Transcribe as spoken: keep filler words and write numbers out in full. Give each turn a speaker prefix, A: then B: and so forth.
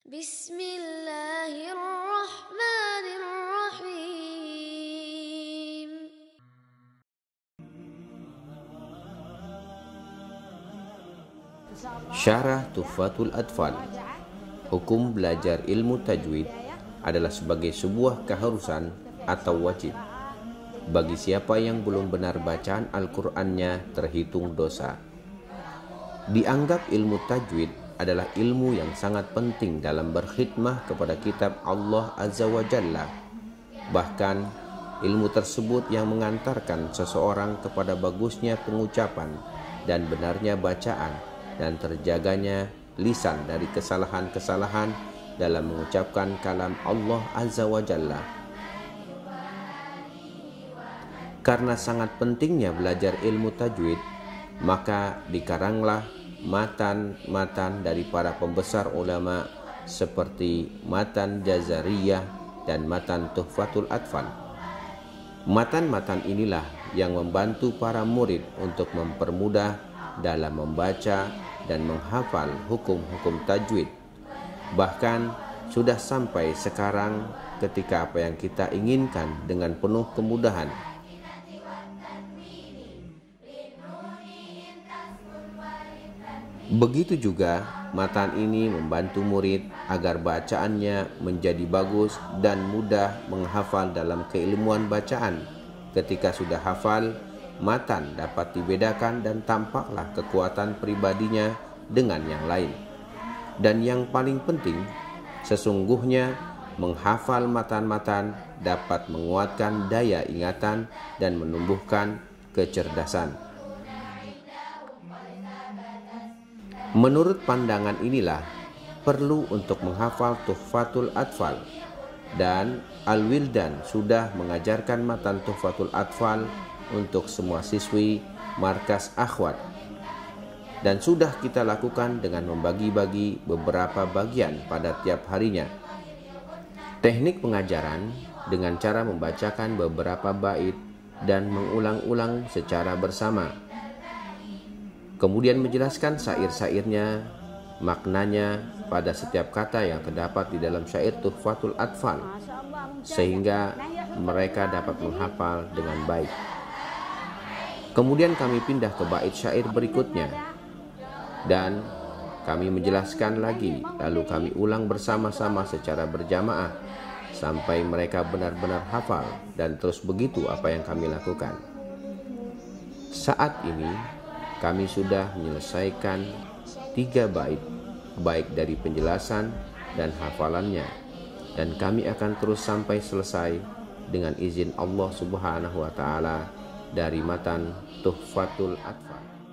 A: Bismillahirrahmanirrahim.
B: Syarah Tuhfatul Atfal. Hukum belajar ilmu tajwid adalah sebagai sebuah keharusan atau wajib. Bagi siapa yang belum benar bacaan Al-Qur'annya terhitung dosa. Dianggap ilmu tajwid adalah ilmu yang sangat penting dalam berkhidmah kepada kitab Allah Azza wa Jalla. Bahkan ilmu tersebut yang mengantarkan seseorang kepada bagusnya pengucapan dan benarnya bacaan dan terjaganya lisan dari kesalahan-kesalahan dalam mengucapkan kalam Allah Azza wa Jalla. Karena sangat pentingnya belajar ilmu tajwid, maka dikaranglah matan-matan dari para pembesar ulama seperti Matan Jazariyah dan Matan Tuhfatul Atfal. Matan-matan inilah yang membantu para murid untuk mempermudah dalam membaca dan menghafal hukum-hukum tajwid. Bahkan sudah sampai sekarang ketika apa yang kita inginkan dengan penuh kemudahan. Begitu juga matan ini membantu murid agar bacaannya menjadi bagus dan mudah menghafal dalam keilmuan bacaan. Ketika sudah hafal, matan dapat dibedakan dan tampaklah kekuatan pribadinya dengan yang lain. Dan yang paling penting, sesungguhnya menghafal matan-matan dapat menguatkan daya ingatan dan menumbuhkan kecerdasan. Menurut pandangan inilah perlu untuk menghafal Tuhfatul Atfal, dan Al-Wildan sudah mengajarkan matan Tuhfatul Atfal untuk semua siswi Markas Akhwat, dan sudah kita lakukan dengan membagi-bagi beberapa bagian pada tiap harinya. Teknik pengajaran dengan cara membacakan beberapa bait dan mengulang-ulang secara bersama, kemudian menjelaskan syair-syairnya, maknanya pada setiap kata yang terdapat di dalam syair Tuhfatul Atfal, sehingga mereka dapat menghafal dengan baik. Kemudian kami pindah ke bait syair berikutnya, dan kami menjelaskan lagi, lalu kami ulang bersama-sama secara berjamaah sampai mereka benar-benar hafal, dan terus begitu apa yang kami lakukan. Saat ini kami sudah menyelesaikan tiga bait, baik dari penjelasan dan hafalannya, dan kami akan terus sampai selesai dengan izin Allah Subhanahu wa Ta'ala dari matan Tuhfatul Atfal.